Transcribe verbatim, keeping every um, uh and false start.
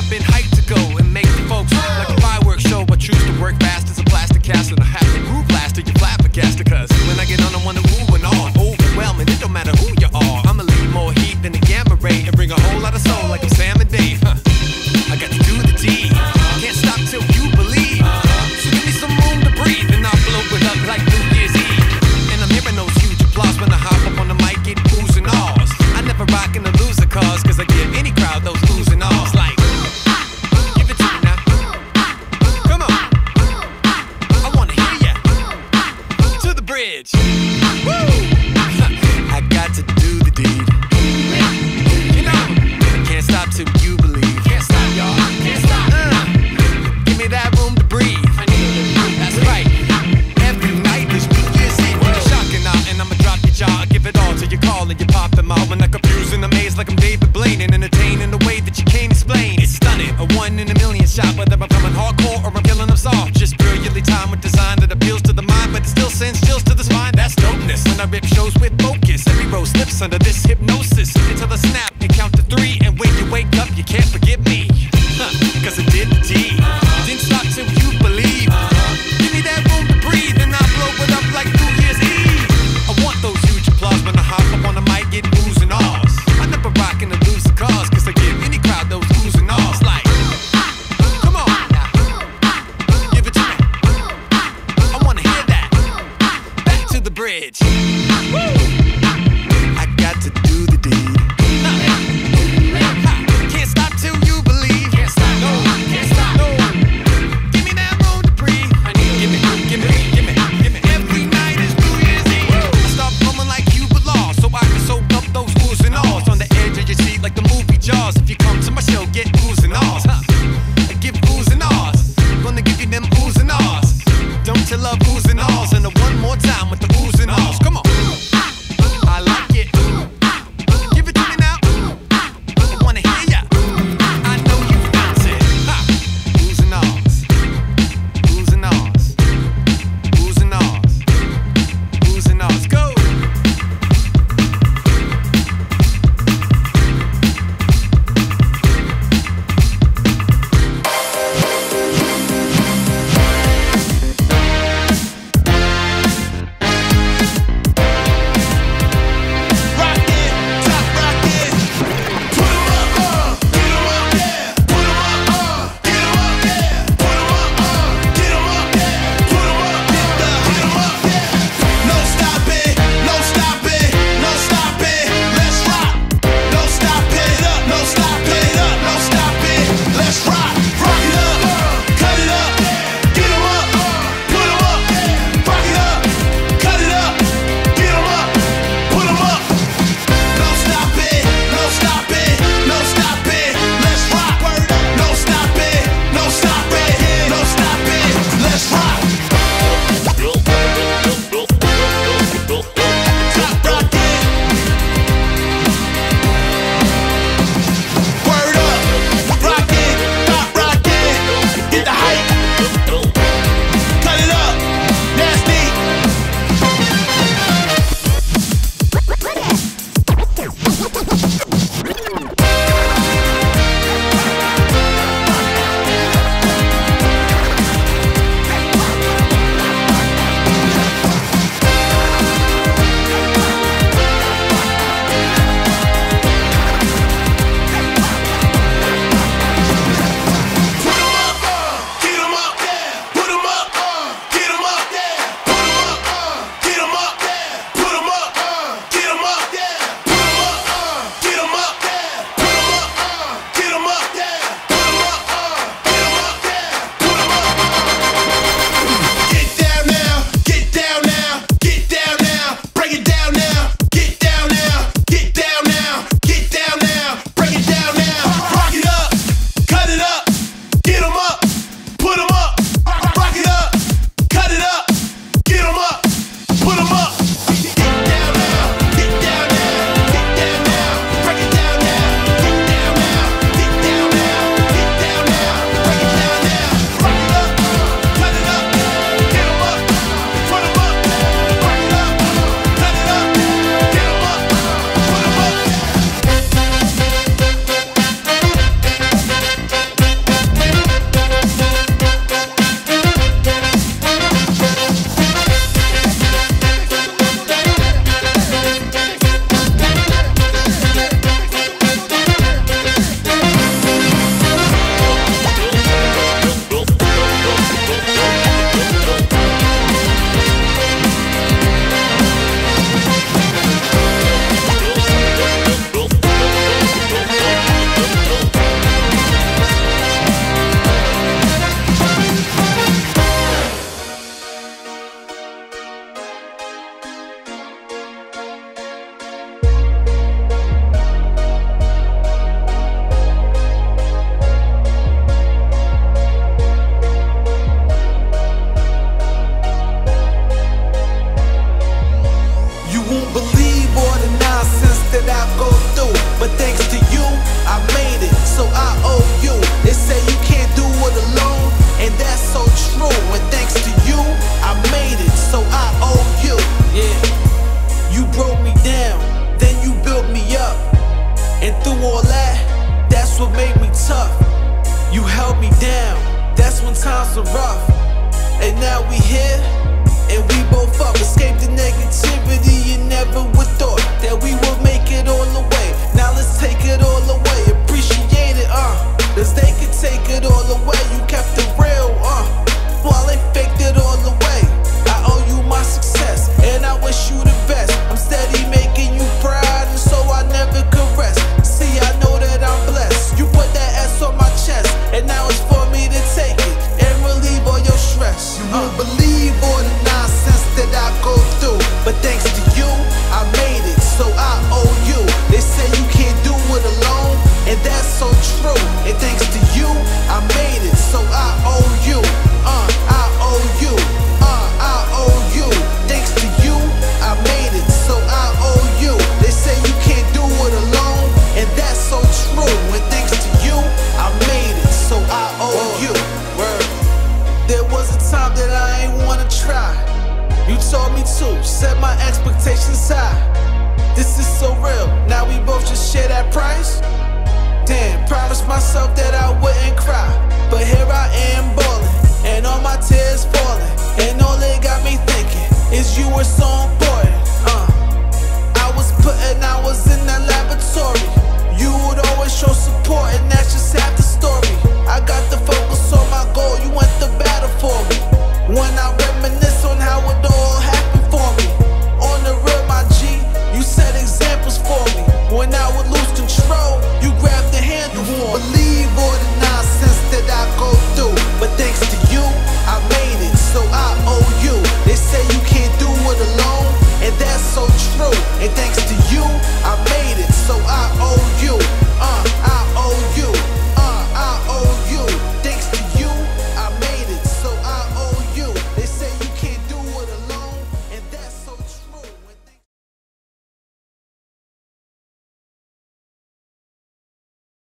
I've been hyped to go and make the folks like a fireworks show. I choose to work fast as a plastic cast, and I have to groove blaster, you flabbergasted. Cause when I get on, I wanna ooh and all, overwhelming. It don't matter who you are. I'ma leave more heat than the gamma ray and bring a whole lot of soul like I'm Sam and Dave. Huh. I got to do the deed. Can't stop till you believe. So give me some room to breathe, and I'll blow it up like New Year's Eve. And I'm hearing those huge applause when I hop up on the mic, get oohs and ahs. I never rock in the loser cause, cause I give any crowd those oohs and ahs. Like, give it to me now. Come on. I wanna hear ya. To the bridge. Woo! I got to do the deed. You know, can't stop till you believe. Can't stop, y'all. Can't stop. Uh, give me that room to breathe. I need it. That's right. Every night is New Year's Eve. Shocking out, and I'ma drop your jaw. I give it all till you call and you pop them out. When I confuse and amaze like I'm David Blaine, and entertain in a way that you can't explain. It's stunning, a one in a million shot. Whether I'm coming hardcore or I'm killing them soft, just brilliantly timed with design that appeals to the mind, but it still sends chills to the spine. That's dopeness. When I rip shows with focus, every row slips under this hypnosis until I snap and count to three. And when you wake up, you can't forget me. Huh, cause I did the deed. Didn't stop till you believe. Give me that room to breathe, and I'll blow it up like New Year's Eve. I want those huge applause when I hop up on the mic, get oohs and ahs. I never rock in the loser cause, cause I give any crowd those oohs and ahs. Like, come on now, give it to me. I wanna hear that. Back to the bridge. Woo! I got to do the deed. Can't stop till you believe. Can't stop, no, can't stop, no. Give me that room to breathe. I need it. Give me, give me, give me, give me. Every night is New Year's Eve. I start flowing like you belong, so I can soak up those oohs and ahs. On the edge of your seat like the movie Jaws. If you come to my show, get oohs and ahs. Huh. I give oohs and ahs. Gonna give you them oohs and ahs. Don't you love oohs and ahs? And one more time with the oohs and ahs. Come on. I like it. Give it to me now. I wanna hear ya. I know you bounce it. Ha. Oohs and ahs. Oohs and ahs. Oohs and ahs. Oohs and ahs. Go. tough. You held me down, that's when times were rough. And now we here, and we both up. Escape the negativity, you never would thought that we would make it all the way. Now let's take it all away, appreciate it, uh